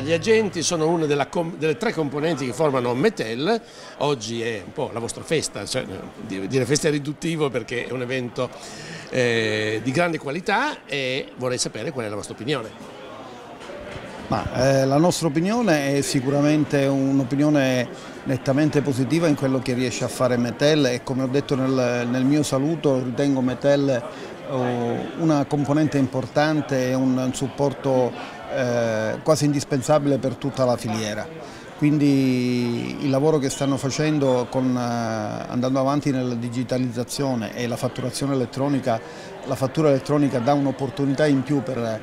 Gli agenti sono una delle tre componenti che formano Metel. Oggi è un po' la vostra festa, cioè, dire festa è riduttivo perché è un evento di grande qualità, e vorrei sapere qual è la vostra opinione. La nostra opinione è sicuramente un'opinione nettamente positiva in quello che riesce a fare Metel, e come ho detto nel mio saluto ritengo Metel una componente importante e un supporto quasi indispensabile per tutta la filiera. Quindi il lavoro che stanno facendo andando avanti nella digitalizzazione e la fatturazione elettronica, la fattura elettronica dà un'opportunità in più per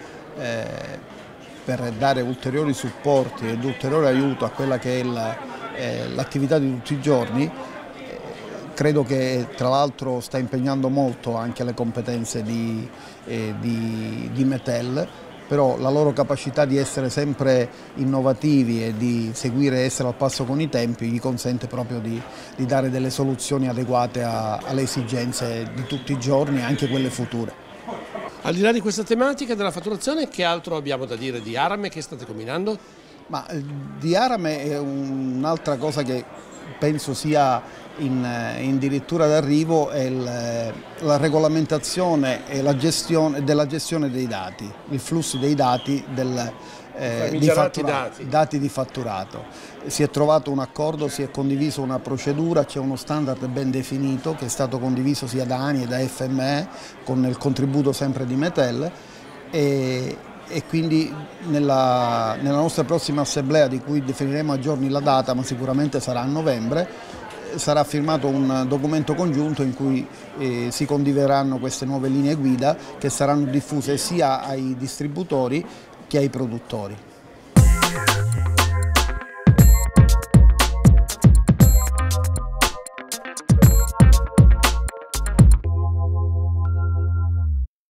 dare ulteriori supporti ed ulteriore aiuto a quella che è l'attività di tutti i giorni. Credo che tra l'altro sta impegnando molto anche le competenze di Metel, però la loro capacità di essere sempre innovativi e di seguire e essere al passo con i tempi gli consente proprio di dare delle soluzioni adeguate alle esigenze di tutti i giorni e anche quelle future. Al di là di questa tematica della fatturazione, che altro abbiamo da dire di Arame che state combinando? Di Arame è un'altra cosa che penso sia in dirittura d'arrivo, è la regolamentazione e la gestione dei dati, il flusso dei dati dati di fatturato. Si è trovato un accordo, si è condiviso una procedura, c'è uno standard ben definito che è stato condiviso sia da ANI e da FME con il contributo sempre di Metel, e quindi nella nostra prossima assemblea, di cui definiremo a giorni la data, ma sicuramente sarà a novembre, sarà firmato un documento congiunto in cui si condivideranno queste nuove linee guida che saranno diffuse sia ai distributori che ai produttori.